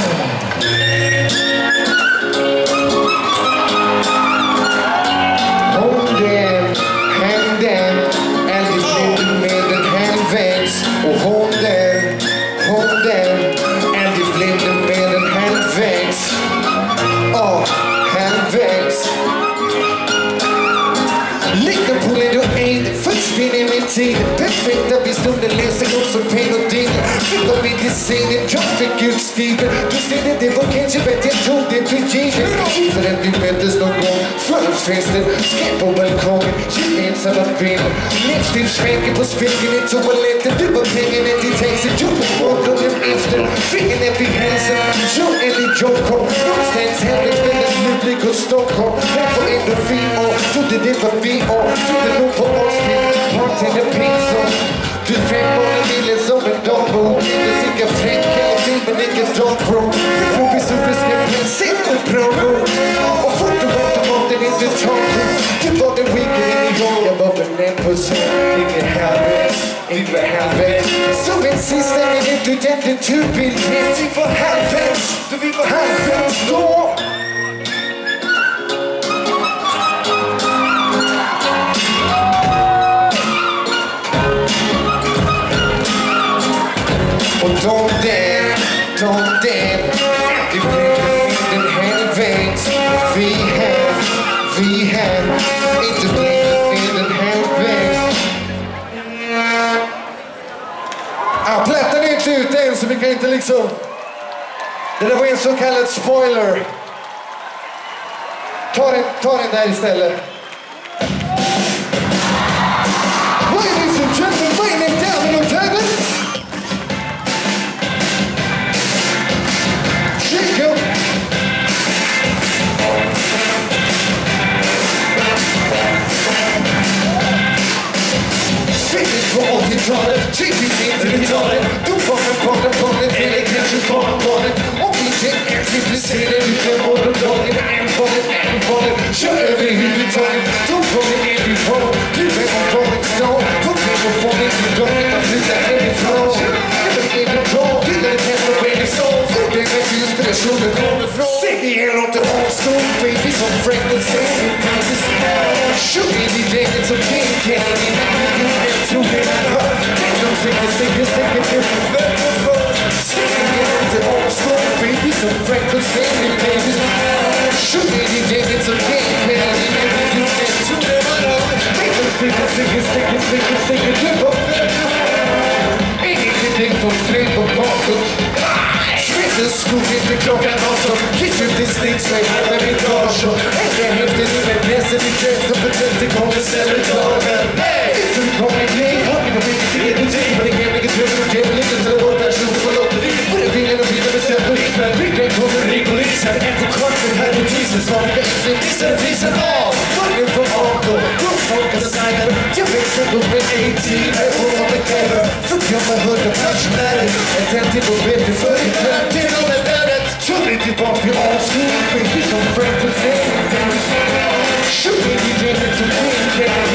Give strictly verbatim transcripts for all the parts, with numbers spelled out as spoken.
Hånden, handen, aldrig flyttar med en halvvägs. Och hånden, hånden, aldrig flyttar med en halvvägs. Ja, halvvägs. Lite på det du är, försvinner i min tid. Perfekta vi stunder läser upp som pen och ding. Flyttar mitt i scenen, jag fick utstigen. Du ser det, det var kanske bättre, jag tog det för givet. För att vi möttes någon gång, förfesten. Skrev på balkongen, gemensamma film. Läppstiftssmänken på spegeln i toaletten. Du var pengarna till texten, jag var morgonen efter. Fingrarna vid hälsen, jag eller jag kom. Någonstans Halvvägs mellan Lite och Stockholm. Här var ändå vi år, trodde det var vi år. Trodde nog på oss till bartender pizzor. Du fem barnen ville som en dagbok. Inte sicka fräcka och filmen ingen dagbok. Provisoriska prinsip och provo. Och fotoautomaten inte tagen. Du var den weekend in i gång. Jag var väl en person. Ingen halvvägs, inte halvvägs. Som en sista minut du tänkte du vill vet. Vi var halvvägs, du vi var halvvägs då. Och de där, de där, det blir en halvvägs. Vi här, vi här, inte blir en halvvägs. Ja, plattan är inte ute än så vi kan inte liksom... Det där var en så kallad spoiler. Ta den, ta den där istället. Ladies and gentlemen, raining down in the heaven. Go. Fittigt på åttiotalet, tidigt nittiotalet. Då var det bara barnet, eller kanske bara barnet. Om inte ens intresserad utan morgondagen. En barnet, en barnet, kör över huvudtaget. Då var det en vi har, du är på barnets dag. Vad blir det på barnet i dag, man flyttar hemifrån. Eller är det bra, du är det här på en sån. För det är inspirationen kommer från. Säg er åt det avstånd, baby, som Frank och Sammy Davis Jr. Tjugo i gänget som King Kane. Jag tror det är hör. De säger, säger, säger, säger, säger, för. Säg er åt det avstånd, baby, som Frank och Sammy Davis Jr. Tjugo i gänget som King Kane. Jag tror det är hör. De säger, säger, säger, säger, säger, du var för. Ingenting som stred på bakåt. Smitter skog inte klockan åtta. Kiss ut i snicksväg med min gage. Ändå häftigt med näsen i kräften. För det kommer ställa dagen. Inte du kommer bli. Har ni någon vilket tid du tid. Men ingen vilket tror du ger. Men inte slå bort där slog på lotteri. För det vill och vill med sen polis. Men vilken kommer ring polis. Här är på kvarten här på tisen. Svarar efter vissar vissar av. Börjar på avgå. Då folk är snackar. Jag växer upp med A-team. Här på vad det kräver. För jag har hört om pensionärer. Jag tänkte på bättre för i kväll. Till och med värdet. Kör inte tillbaka till avsnitt. Baby som Frank och Sammy Davis Jr. Tjugo i gänget som King Kane.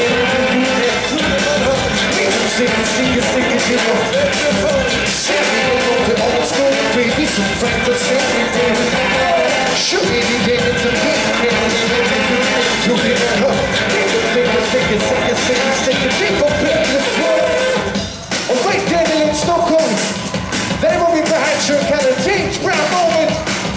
Sikker, sikker, sikker, sikker. Sammy og til overskål. Baby som Frank og Sammy Davis Jr. Tjugo i gänget som King Kane. Du vill ha hör. Sikker, sikker, sikker, sikker, sikker. Vi får bättre för. Och right där i Stockholm. Där var vi på här kyrkan. James Brown moment.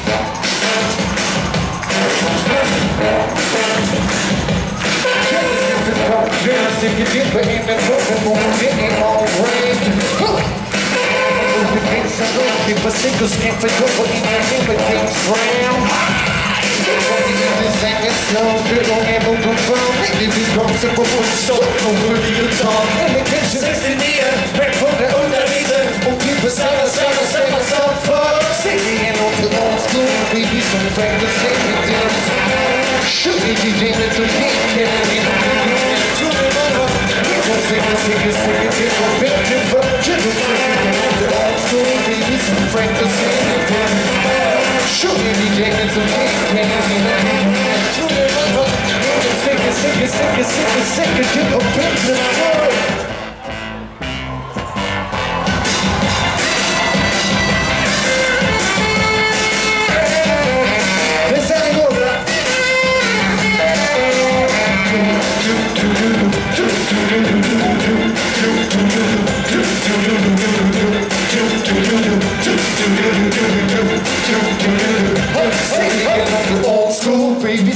Jag sitter inte inne på den många det är all right. Och det finns en riktig på cykelskräm för jag var inne i med James Brown. Det var inte sängen slår för de är mot de fram. Det blir bromsen på vår Stockholm och vi utan. Eller kanske sextionio, men på det under lite. Och klipper samma, samma, samma sak för. Säg igen och till avstånd. Baby som Frank och Sammy Davis Jr. Tjugo i gänget som King Kane. Sikker, sikker, sikker, det var bättre för. Jag vill säga att det avstår. Baby som Frank och Sammy Davis Jr. Tjugo i gänget som King Kane. Sikker, sikker, sikker, sikker, sikker, det var bättre för.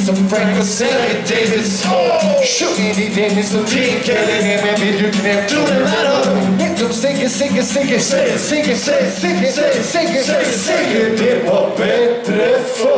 som Frank och Sammy Davis. Sjunger i Dennis och drinkar det men vill du knäpp tonen här då? De säger, säger, säger, säger, säger, säger, säger, säger, säger, säger det var bättre för